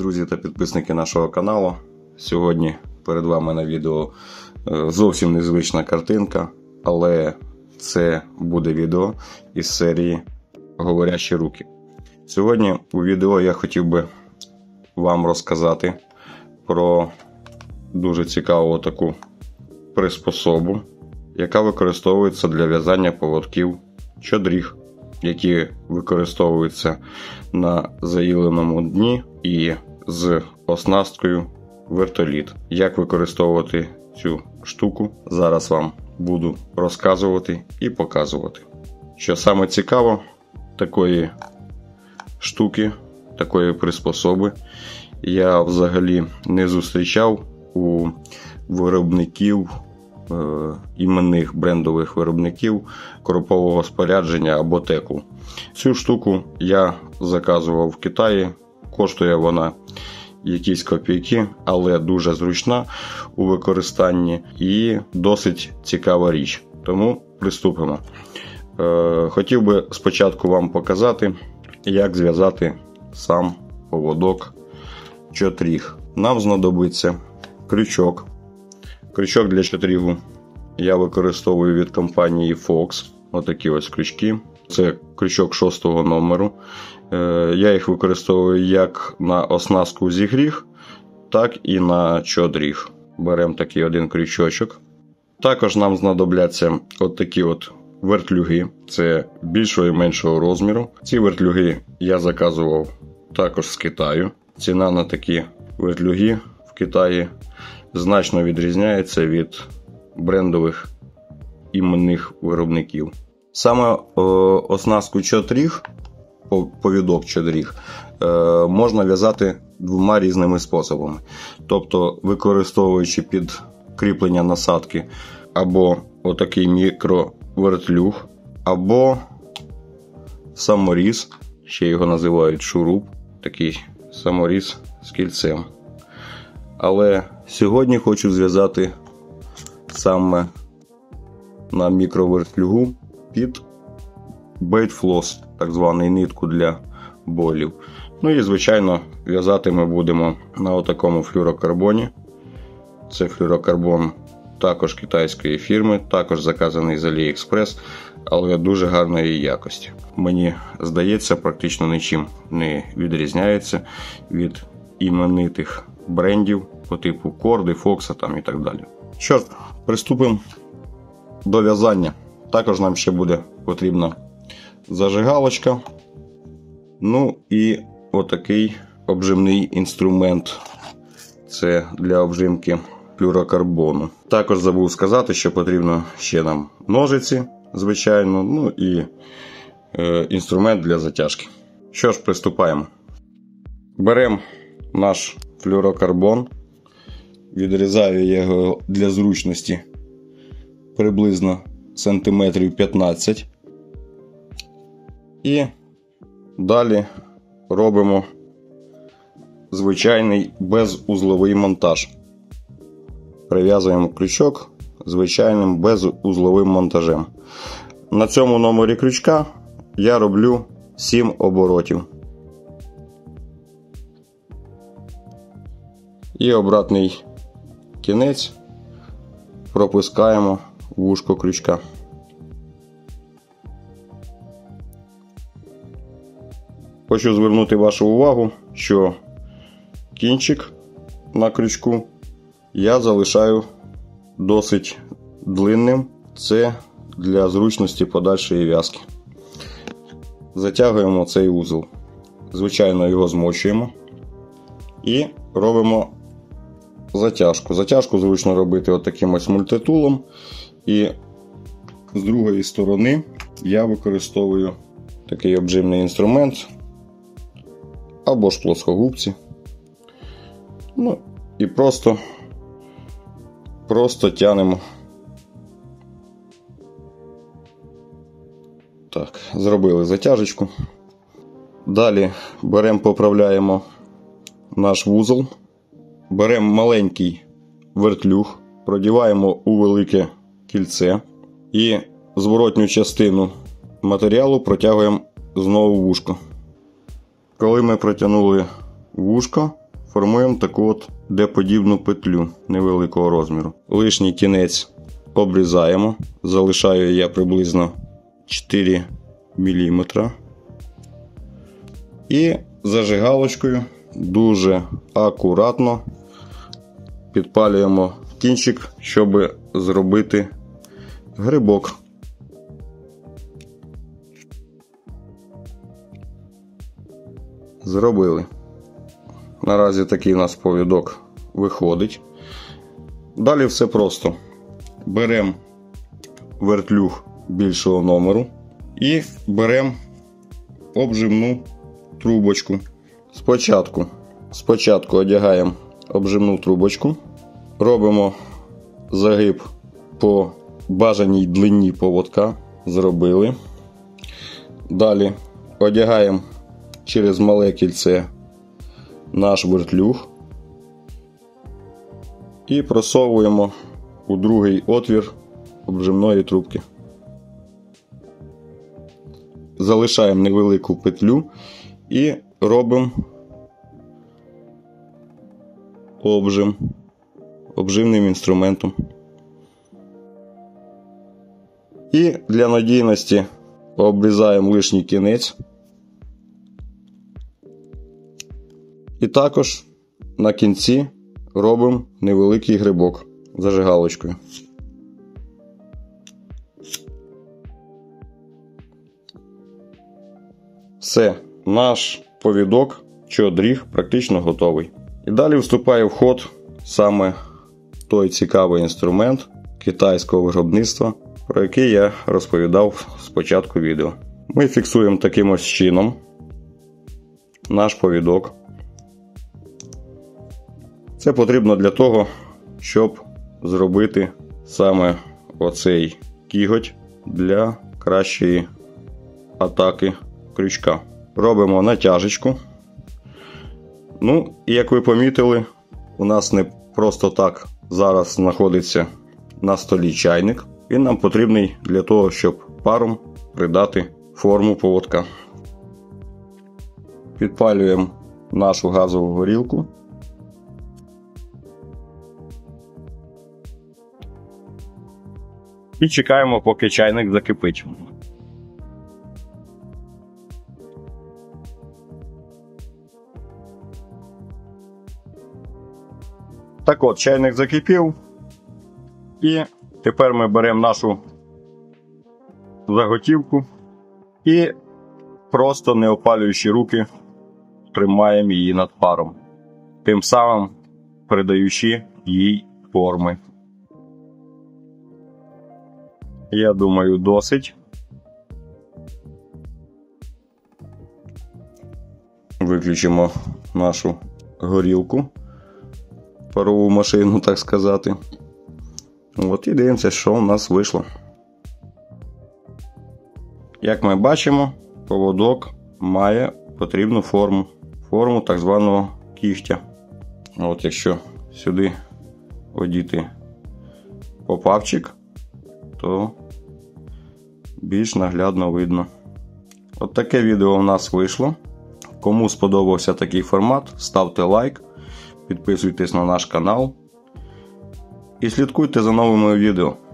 друзі та підписники нашого каналу. Сьогодні перед вами на відео зовсім незвична картинка, але це буде відео із серії «Говорящі руки». Сьогодні у відео я хотів би вам розказати про дуже цікаву таку приспособу, яка використовується для в'язання поводків чодріг, які використовуються на заїленому дні і з оснасткою вертоліт. Як використовувати цю штуку, зараз вам буду розказувати і показувати. Що саме цікаво, такої штуки, такої приспособи я взагалі не зустрічав у виробників, іменних брендових виробників кропового спорядження або теку. Цю штуку я заказував в Китаї, коштує вона якісь копійки, але дуже зручна у використанні і досить цікава річ. Тому приступимо. Хотів би спочатку вам показати, як зв'язати сам поводок чодріг. Нам знадобиться крючок. Крючок для чодрігу я використовую від компанії Fox. Отакі ось крючки. Це крючок 6 номеру. Я їх використовую як на оснастку зігріг, так і на чодріг. Беремо такий один крючочок. Також нам знадобляться отакі от вертлюги. Це більшого і меншого розміру. Ці вертлюги я заказував також з Китаю. Ціна на такі вертлюги в Китаї значно відрізняється від брендових іменних виробників. Саме оснастку чодріг, повідок чодріг, можна в'язати двома різними способами. Тобто використовуючи під кріплення насадки або отакий мікровертлюг, або саморіз, ще його називають шуруп, такий саморіз з кільцем. Але сьогодні хочу зв'язати саме на мікровертлюгу під бейтфлос, так званий нитку для болів. Ну і звичайно в'язати ми будемо на отакому флюрокарбоні. Це флюрокарбон також китайської фірми, також заказаний з AliExpress, але дуже гарної якості. Мені здається, практично нічим не відрізняється від іменитих брендів по типу Корди, Фокса там і так далі. Що ж, приступимо до в'язання. Також нам ще буде потрібна зажигалочка. Ну і отакий обжимний інструмент. Це для обжимки флюрокарбону. Також забув сказати, що потрібно ще нам ножиці, звичайно, ну і інструмент для затяжки. Що ж, приступаємо. Беремо наш флюрокарбон, відрізаю його для зручності приблизно сантиметрів 15. І далі робимо звичайний безузловий монтаж. Прив'язуємо крючок звичайним безузловим монтажем. На цьому номері крючка я роблю 7 оборотів. І обратний кінець пропускаємо в вушко крючка. Хочу звернути вашу увагу, що кінчик на крючку я залишаю досить длинним. Це для зручності подальшої в'язки. Затягуємо цей вузол. Звичайно, його змочуємо і робимо затяжку. Затяжку зручно робити отаким ось мультитулом. І з другої сторони я використовую такий обжимний інструмент або ж плоскогубці. Ну і просто тянемо. Так, зробили затяжечку. Далі беремо, поправляємо наш вузол. Беремо маленький вертлюг, продіваємо у велике кільце і зворотню частину матеріалу протягуємо знову в вушко. Коли ми протягнули вушко, формуємо таку от D-подібну петлю невеликого розміру. Лишній кінець обрізаємо. Залишаю я приблизно 4 мм. І зажигалочкою дуже акуратно підпалюємо кінчик, щоб зробити грибок. Зробили. Наразі такий у нас повідок виходить. Далі все просто. Беремо вертлюг більшого номеру і беремо обжимну трубочку. Спочатку одягаємо обжимну трубочку, робимо загиб по бажаній длині поводка. Зробили. Далі одягаємо через мале кільце наш вертлюг і просовуємо у другий отвір обжимної трубки. Залишаємо невелику петлю і робимо обжим обжимним інструментом. І для надійності обрізаємо лишній кінець. І також на кінці робимо невеликий грибок зажигалочкою. Все, наш повідок чи одріг практично готовий. І далі вступає в ход саме той цікавий інструмент китайського виробництва, про який я розповідав з початку відео. Ми фіксуємо таким ось чином наш повідок. Це потрібно для того, щоб зробити саме оцей кіготь для кращої атаки крючка. Робимо натяжечку. Ну, і як ви помітили, у нас не просто так зараз знаходиться на столі чайник. Він нам потрібний для того, щоб паром придати форму поводка. Підпалюємо нашу газову горілку. І чекаємо, поки чайник закипить. Так от, чайник закипів. І тепер ми беремо нашу заготівку і просто не опалюючи руки, тримаємо її над паром. Тим самим придаючи їй форми. Я думаю, досить. Виключимо нашу горілку, парову машину, так сказати. От і дивимося, що у нас вийшло. Як ми бачимо, поводок має потрібну форму. Форму так званого кігтя. От якщо сюди одіти попапчик, то більш наглядно видно. От таке відео у нас вийшло. Кому сподобався такий формат, ставте лайк, підписуйтесь на наш канал і слідкуйте за новими відео.